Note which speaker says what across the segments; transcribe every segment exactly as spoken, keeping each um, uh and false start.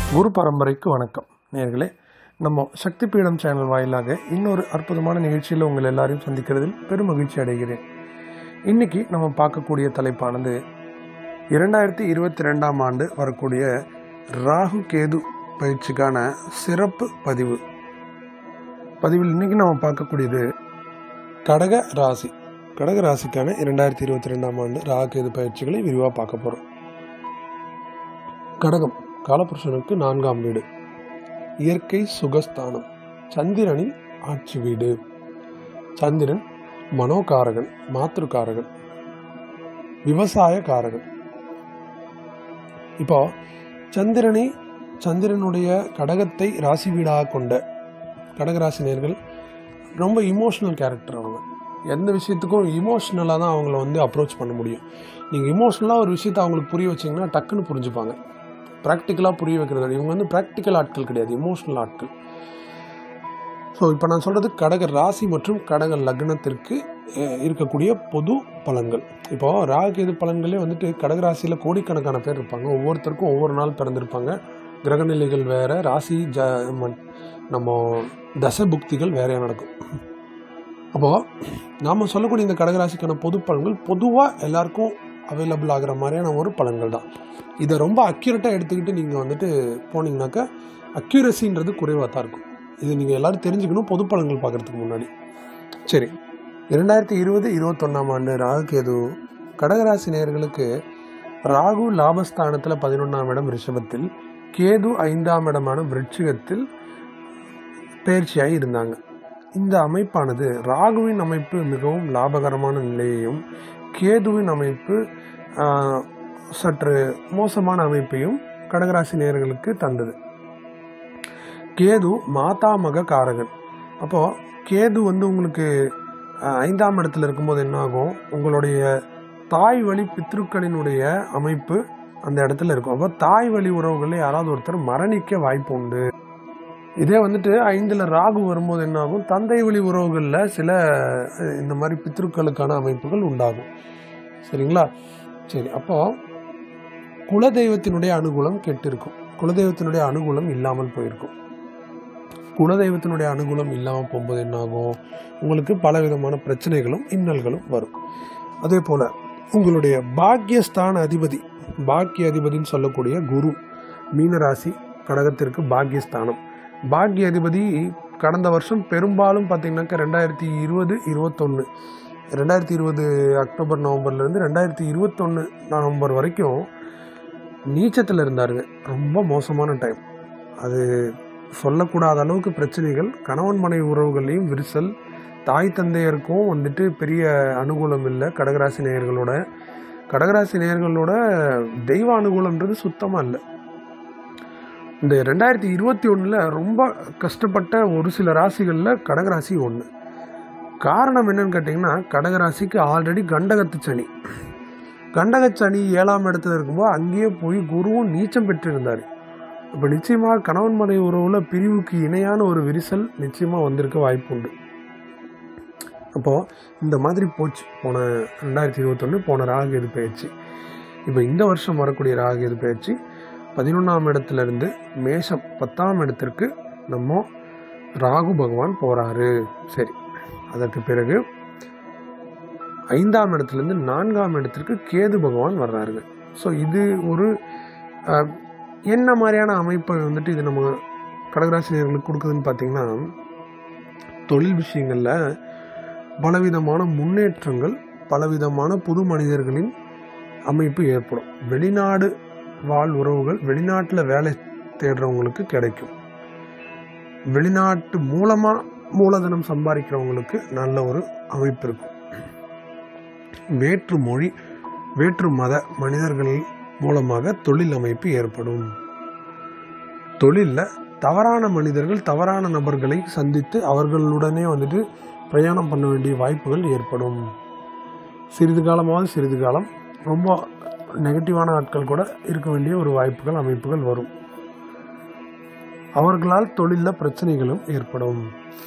Speaker 1: குரு பரம்பரைக்கு வணக்கம் நேயர்களே. நம்ம சக்தி பீடம் சேனல் வாயிலாக இன்னொரு அற்புதமான நிகழ்ச்சியில் உங்கள் எல்லாரையும் சந்திக்கிறதில் பெரும் மகிழ்ச்சி அடைகிறேன். இன்னைக்கு நம்ம பார்க்கக்கூடிய தலைப்பானது இரண்டாயிரத்தி இருபத்தி ரெண்டாம் ஆண்டு வரக்கூடிய ராகு கேது பயிற்சிக்கான சிறப்பு பதிவு பதிவில் இன்னைக்கு நம்ம பார்க்கக்கூடியது கடக ராசி கடக ராசிக்கான இரண்டாயிரத்தி இருபத்தி ரெண்டாம் ஆண்டு ராகு கேது பயிற்சிகளை விரிவாக பார்க்க போகிறோம். கடகம் காலபுருஷனுக்கு நான்காம் வீடு, இயற்கை சுகஸ்தானம், சந்திரனின் ஆட்சி வீடு. சந்திரன் மனோகாரகன், மாத்திருக்காரகன், விவசாய காரகன். இப்போ சந்திரனை சந்திரனுடைய கடகத்தை ராசி வீடாக கொண்ட கடகராசினியர்கள் ரொம்ப இமோஷனல் கேரக்டர். அவங்க எந்த விஷயத்துக்கும் இமோஷ்னலாக தான் அவங்கள வந்து அப்ரோச் பண்ண முடியும். நீங்கள் இமோஷ்னலாக ஒரு விஷயத்தை அவங்களுக்கு புரிய வச்சிங்கன்னா டக்குன்னு புரிஞ்சுப்பாங்க. ப்ராக்டிக்கலாக புரிய வைக்கிறது இவங்க வந்து ப்ராக்டிக்கல் ஆட்கள் கிடையாது, இமோஷ்னல் ஆட்கள். ஸோ இப்போ நான் சொல்கிறது கடக ராசி மற்றும் கடக லக்னத்திற்கு இருக்கக்கூடிய பொது பலன்கள். இப்போது ராகு கேது பலன்களே வந்துட்டு கடகராசியில் கோடிக்கணக்கான பேர் இருப்பாங்க. ஒவ்வொருத்தருக்கும் ஒவ்வொரு நாள் பிறந்திருப்பாங்க. கிரகநிலைகள் வேறு, ராசி ஜ நம்ம தசை புக்திகள் வேறையாக நடக்கும். அப்போது நாம் சொல்லக்கூடிய இந்த கடகராசிக்கான பொது பலன்கள் பொதுவாக எல்லாருக்கும் அவைலபிள் ஆகிற மாதிரியான ஒரு பலன்கள் தான். இதை ரொம்ப அக்யூரேட்டாக எடுத்துக்கிட்டு நீங்கள் வந்துட்டு போனீங்கன்னாக்கா அக்யூரஸின்றது குறைவாக தான் இருக்கும். இது நீங்கள் எல்லோரும் தெரிஞ்சுக்கணும் பொது பலன்கள் பார்க்குறதுக்கு முன்னாடி. சரி, இரண்டாயிரத்தி இருபது இருபத்தொன்னாம் ஆண்டு ராகு கேது கடகராசி நேயர்களுக்கு ராகு லாபஸ்தானத்தில் பதினொன்றாம் இடம் ரிஷபத்தில், கேது ஐந்தாம் இடமான விருச்சிகத்தில் பயிற்சியாகி இருந்தாங்க. இந்த அமைப்பானது ராகுவின் அமைப்பு மிகவும் லாபகரமான நிலையையும், கேதுவின் அமைப்பு சற்று மோசமான அமைப்பையும் கடகராசி நேயர்களுக்கு தந்தது. கேது மாதாமக காரகன். அப்போது கேது வந்து உங்களுக்கு ஐந்தாம் இடத்துல இருக்கும்போது என்ன ஆகும், உங்களுடைய தாய் வழி பித்ருக்களினுடைய அமைப்பு அந்த இடத்துல இருக்கும். அப்போ தாய் வழி உறவுகளில் யாராவது ஒருத்தர் மரணிக்க வாய்ப்பு உண்டு. இதே வந்துட்டு ஐந்தில் ராகு வரும்போது என்ன ஆகும், தந்தை வழி உறவுகளில் சில இந்த மாதிரி பித்ருக்களுக்கான அமைப்புகள் உண்டாகும். சரிங்களா? சரி, அப்போது குலதெய்வத்தினுடைய அனுகூலம் கெட்டு இருக்கும், குலதெய்வத்தினுடைய அனுகூலம் இல்லாமல் போயிருக்கும். குலதெய்வத்தினுடைய அனுகூலம் இல்லாமல் போகும்போது என்ன ஆகும், உங்களுக்கு பலவிதமான பிரச்சனைகளும் இன்னல்களும் வரும். அதே போல் உங்களுடைய பாக்யஸ்தான அதிபதி, பாக்கிய அதிபதினு சொல்லக்கூடிய குரு மீனராசி கடகத்திற்கு பாக்யஸ்தானம். பாக்ய அதிபதி கடந்த வருஷம் பெரும்பாலும் பார்த்தீங்கன்னாக்கா ரெண்டாயிரத்தி இருபது இருபத்தொன்று ரெண்டாயிரத்தி இருபது அக்டோபர் நவம்பர்லேருந்து ரெண்டாயிரத்தி இருபத்தொன்று நவம்பர் வரைக்கும் நீச்சத்தில் இருந்தாருங்க. ரொம்ப மோசமான டைம். அது சொல்லக்கூடாத அளவுக்கு பிரச்சனைகள், கணவன் மனைவி உறவுகள்லையும் விரிசல், தாய் தந்தையருக்கும் வந்துட்டு பெரிய அனுகூலம் இல்லை. கடகராசி நேயர்களோட கடகராசி நேயர்களோட தெய்வ அனுகூலம்ன்றது சுத்தமாக இல்லை. இந்த ரெண்டாயிரத்தி இருபத்தி ஒன்றில் ரொம்ப கஷ்டப்பட்ட ஒரு சில ராசிகளில் கடகராசி ஒன்று. காரணம் என்னன்னு கேட்டிங்கன்னா, கடகராசிக்கு ஆல்ரெடி கண்டகத்து சனி கண்டக சனி ஏழாம் இடத்துல இருக்கும்போது அங்கேயே போய் குருவும் நீச்சம் பெற்றிருந்தார். இப்போ நிச்சயமாக கணவன் மனைவி உறவுல பிரிவுக்கு இணையான ஒரு விரிசல் நிச்சயமாக வந்திருக்க வாய்ப்பு உண்டு. அப்போது இந்த மாதிரி போச்சு போன ரெண்டாயிரத்தி இருபத்தொன்று போன ராகு கேது பயிற்சி. இப்போ இந்த வருஷம் வரக்கூடிய ராகு கேது பயிற்சி பதினொன்றாம் இடத்துலேருந்து மேஷம் பத்தாம் இடத்திற்கு நம்ம ராகு பகவான் போகிறாரு. சரி, அதற்கு பிறகு ஐந்தாம் இடத்துலேருந்து நான்காம் இடத்திற்கு கேது பகவான் வர்றாருங்க. ஸோ இது ஒரு என்ன மாதிரியான அமைப்பை வந்துட்டு இது நம்ம கடகராசினியர்களுக்கு கொடுக்குதுன்னு பார்த்தீங்கன்னா, தொழில் விஷயங்களில் பலவிதமான முன்னேற்றங்கள், பலவிதமான புது மனிதர்களின் அமைப்பு ஏற்படும். வெளிநாடு வாழ் உறவுகள், வெளிநாட்டில் வேலை தேடுறவங்களுக்கு கிடைக்கும். வெளிநாட்டு மூலமாக மூலதனம் சம்பாதிக்கிறவங்களுக்கு நல்ல ஒரு அமைப்பு இருக்கும். வேற்று மொழி, வேற்று மத மனிதர்கள் மூலமாக தொழில் அமைப்பு ஏற்படும். தொழிலில் தவறான மனிதர்கள், தவறான நபர்களை சந்தித்து அவர்களுடனே வந்துட்டு பிரயாணம் பண்ண வேண்டிய வாய்ப்புகள் ஏற்படும். சிறிது காலமாவது சிறிது காலம் ரொம்ப நெகட்டிவான ஆட்கள் கூட இருக்க வேண்டிய ஒரு வாய்ப்புகள் அமைப்புகள் வரும். அவர்களால் தொழிலில் பிரச்சனைகளும் ஏற்படும்.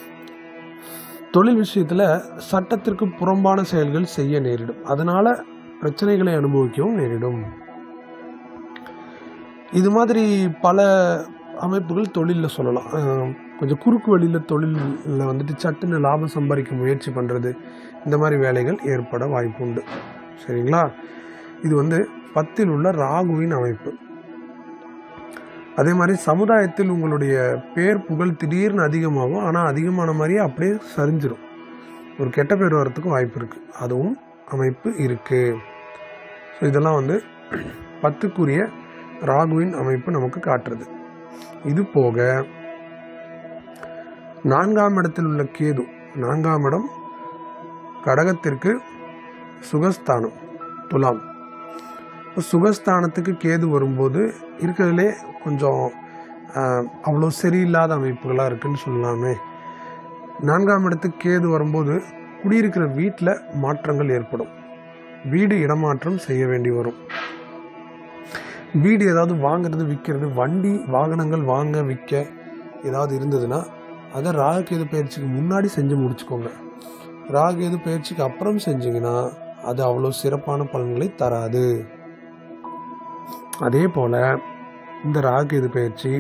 Speaker 1: தொழில் விஷயத்தில் சட்டத்திற்கு புறம்பான செயல்கள் செய்ய நேரிடும். அதனால் பிரச்சனைகளை அனுபவிக்கவும் நேரிடும். இது மாதிரி பல அமைப்புகள் தொழிலில் சொல்லலாம். கொஞ்சம் குறுக்கு வழியில் தொழிலில் வந்துட்டு சட்டுன்னு லாபம் சம்பாதிக்க முயற்சி பண்ணுறது, இந்த மாதிரி வேலைகள் ஏற்பட வாய்ப்பு உண்டு. சரிங்களா? இது வந்து பத்தில் உள்ள ராகுவின் அமைப்பு. அதே மாதிரி சமுதாயத்தில் உங்களுடைய பேர் புகழ் திடீர்னு அதிகமாகும். ஆனால் அதிகமான மாதிரியே அப்படியே சரிஞ்சிடும். ஒரு கெட்ட பேர் வர்றதுக்கும் வாய்ப்பு இருக்குது. அதுவும் அமைப்பு இருக்குது. ஸோ இதெல்லாம் வந்து பத்துக்குரிய ராகுவின் அமைப்பு நமக்கு காட்டுறது. இது போக நான்காம் இடத்தில் உள்ள கேது, நான்காம் இடம் கடகத்திற்கு சுகஸ்தானம், துலாம். சுகஸ்தானத்துக்கு கேது வரும்போது இருக்கிறதுலே கொஞ்சம் அவ்வளோ சரியில்லாத அமைப்புகளாக இருக்குன்னு சொல்லலாமே. நான்காம் இடத்துக்கு கேது வரும்போது குடியிருக்கிற வீட்டில் மாற்றங்கள் ஏற்படும். வீடு இடமாற்றம் செய்ய வேண்டி வரும். வீடு ஏதாவது வாங்கிறது, விற்கிறது, வண்டி வாகனங்கள் வாங்க விற்க ஏதாவது இருந்ததுன்னா அதை ராகு கேது பயிற்சிக்கு முன்னாடி செஞ்சு முடிச்சுக்கோங்க. ராகு கேது பயிற்சிக்கு அப்புறம் செஞ்சிங்கன்னா அது அவ்வளோ சிறப்பான பலன்களை தராது. அதே போல் இந்த ராகு கேது பயிற்சி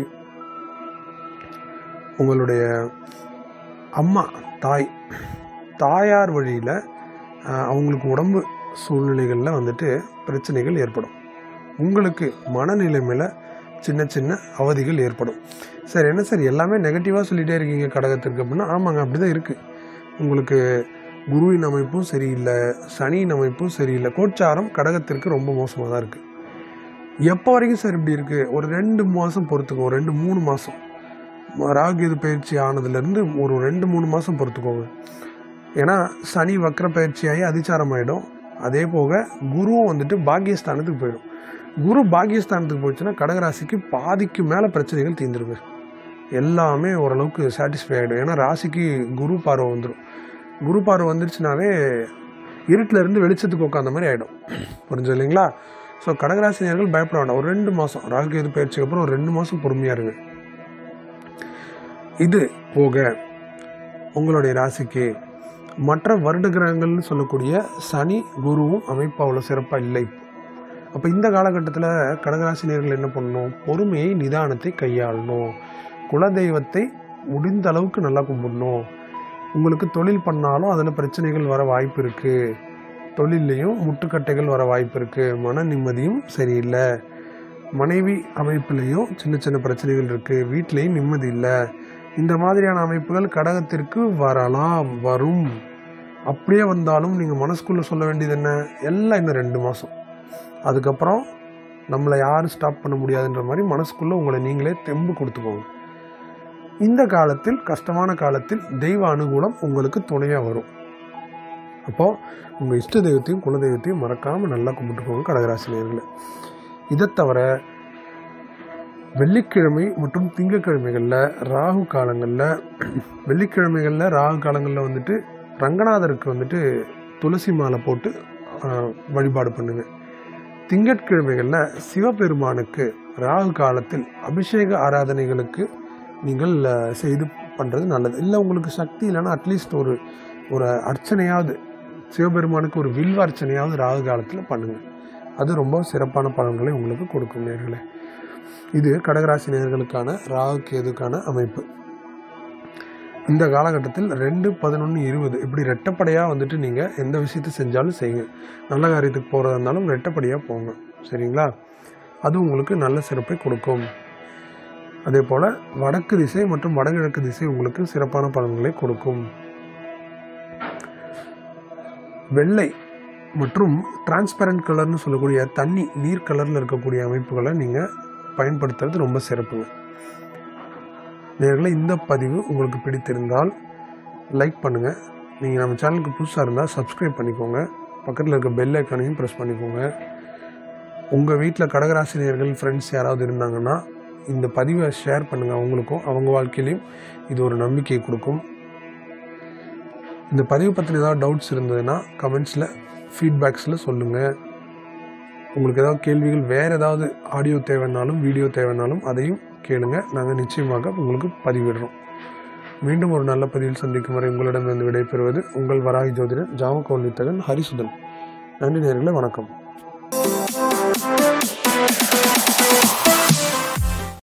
Speaker 1: உங்களுடைய அம்மா தாய் தாயார் வழியில் அவங்களுக்கு உடம்பு சூழ்நிலைகளில் வந்துட்டு பிரச்சனைகள் ஏற்படும். உங்களுக்கு மனநிலைமையில் சின்ன சின்ன அவதிகள் ஏற்படும். சார் என்ன சார் எல்லாமே நெகட்டிவாக சொல்லிகிட்டே இருக்கீங்க கடகத்திற்கு அப்படின்னா, ஆமாங்க அப்படி தான் இருக்குது. உங்களுக்கு குருவின் அமைப்பும் சரியில்லை, சனியின் அமைப்பும் சரியில்லை. கோச்சாரம் கடகத்திற்கு ரொம்ப மோசமாக தான் இருக்குது. எப்போ வரைக்கும் சார் இப்படி இருக்குது? ஒரு ரெண்டு மாதம் பொறுத்துக்கோங்க, ரெண்டு மூணு மாதம் ராகு கேது பயிற்சி ஆனதுலேருந்து ஒரு ரெண்டு மூணு மாதம் பொறுத்துக்கோங்க. ஏன்னா சனி வக்ர பயிற்சியாகி அதிச்சாரம் ஆகிடும். அதே போக குருவும் வந்துட்டு பாக்கியஸ்தானத்துக்கு போயிடும். குரு பாக்கியஸ்தானத்துக்கு போயிடுச்சுன்னா கடகராசிக்கு பாதிக்கு மேலே பிரச்சனைகள் தீர்ந்துருங்க. எல்லாமே ஓரளவுக்கு சாட்டிஸ்ஃபை ஆகிடும். ஏன்னா ராசிக்கு குரு பார்வை வந்துடும். குரு பார்வை வந்துருச்சுனாவே இருட்டில் இருந்து வெளிச்சத்துக்கு உட்காந்த மாதிரி ஆகிடும். புரிஞ்சு இல்லைங்களா? ஸோ கடகராசினியர்கள் பயப்பட வேண்டாம். ஒரு ரெண்டு மாதம் ராகு கேது பயிற்சிக்கு அப்புறம் ஒரு ரெண்டு மாதம் பொறுமையாக இருங்க. இது போக உங்களுடைய ராசிக்கு மற்ற வருட கிரகங்கள்னு சொல்லக்கூடிய சனி குருவும் அமைப்பு அவ்வளோ சிறப்பாக இல்லை. அப்போ இந்த காலகட்டத்தில் கடகராசினியர்கள் என்ன பண்ணணும்? பொறுமையை நிதானத்தை கையாளணும். குலதெய்வத்தை முடிந்த அளவுக்கு நல்லா கும்பிடணும். உங்களுக்கு தொழில் பண்ணாலும் அதில் பிரச்சனைகள் வர வாய்ப்பு இருக்குது. தொழிலையும் முட்டுக்கட்டைகள் வர வாய்ப்பு இருக்குது. மன நிம்மதியும் சரியில்லை. மனைவி அமைப்புலேயும் சின்ன சின்ன பிரச்சனைகள் இருக்குது. வீட்லேயும் நிம்மதி இல்லை. இந்த மாதிரியான அமைப்புகள் கடகத்திற்கு வரலாம், வரும். அப்படியே வந்தாலும் நீங்கள் மனசுக்குள்ளே சொல்ல வேண்டியது என்ன? எல்லாம் இன்னும் ரெண்டு மாதம், அதுக்கப்புறம் நம்மளை யாரும் ஸ்டாப் பண்ண முடியாதுன்ற மாதிரி மனசுக்குள்ளே உங்களை நீங்களே தெம்பு கொடுத்துக்கோங்க. இந்த காலத்தில், கஷ்டமான காலத்தில் தெய்வ அனுகூலம் உங்களுக்கு துணையாக வரும். அப்போது உங்கள் இஷ்ட தெய்வத்தையும் குலதெய்வத்தையும் மறக்காமல் நல்லா கும்பிட்டுக்கோங்க கடகராசினியர்களை. இதை தவிர வெள்ளிக்கிழமை மற்றும் திங்கக்கிழமைகளில் ராகு காலங்களில் வெள்ளிக்கிழமைகளில் ராகு காலங்களில் வந்துட்டு ரங்கநாதருக்கு வந்துட்டு துளசி மாலை போட்டு வழிபாடு பண்ணுங்க. திங்கட்கிழமைகளில் சிவபெருமானுக்கு ராகு காலத்தில் அபிஷேக ஆராதனைகளுக்கு நீங்கள் செய்து பண்ணுறது நல்லது. இல்லை உங்களுக்கு சக்தி இல்லைன்னா அட்லீஸ்ட் ஒரு ஒரு அர்ச்சனையாவது சிவபெருமானுக்கு ஒரு வில்வ அர்ச்சனையாவது ராகு காலத்தில் பண்ணுங்கள். அது ரொம்ப சிறப்பான பலன்களை உங்களுக்கு கொடுக்கும் நேயர்களே. இது கடகராசி நேயர்களுக்கான ராகு கேதுக்கான அமைப்பு. இந்த காலகட்டத்தில் ரெண்டு பதினொன்று இருபது இப்படி ரெட்டப்படையாக வந்துட்டு நீங்கள் எந்த விஷயத்தை செஞ்சாலும் செய்யுங்க. நல்ல காரியத்துக்கு போகிறதா இருந்தாலும் ரெட்டப்படையாக போங்க. சரிங்களா? அது உங்களுக்கு நல்ல சிறப்பை கொடுக்கும். அதே போல் வடக்கு திசை மற்றும் வடகிழக்கு திசை உங்களுக்கு சிறப்பான பலன்களை கொடுக்கும். வெள்ளை மற்றும் டிரான்ஸ்பரண்ட் கலர்னு சொல்லக்கூடிய தண்ணி நீர் கலரில் இருக்கக்கூடிய அமைப்புகளை நீங்கள் பயன்படுத்துறது ரொம்ப சிறப்புங்க. நேயர்களே, இந்த பதிவு உங்களுக்கு பிடித்திருந்தால் லைக் பண்ணுங்கள். நீங்கள் நம்ம சேனலுக்கு புதுசாக இருந்தால் சப்ஸ்கிரைப் பண்ணிக்கோங்க. பக்கத்தில் இருக்க பெல் ஐக்கானையும் ப்ரெஸ் பண்ணிக்கோங்க. உங்கள் வீட்டில் கடகராசி நேயர்கள் ஃப்ரெண்ட்ஸ் யாராவது இருந்தாங்கன்னா இந்த பதிவை ஷேர் பண்ணுங்கள். அவங்களுக்கும் அவங்க வாழ்க்கையிலையும் இது ஒரு நம்பிக்கையை கொடுக்கும். இந்த பதிவு பற்றின ஏதாவது டவுட்ஸ் இருந்ததுன்னா கமெண்ட்ஸில் ஃபீட்பேக்ஸில் சொல்லுங்கள். உங்களுக்கு ஏதாவது கேள்விகள், வேறு ஏதாவது ஆடியோ தேவைன்னாலும் வீடியோ தேவைன்னாலும் அதையும் கேளுங்க. நாங்கள் நிச்சயமாக உங்களுக்கு பதிவிடுறோம். மீண்டும் ஒரு நல்ல பதிவில் சந்திக்கும் வரை உங்களிடமிருந்து விடைபெறுவது உங்கள் வராகி ஜோதிடர் ஜாமக்கோல் வித்தகன் ஹரிசுதன். நன்றி நேயர்களே, வணக்கம்.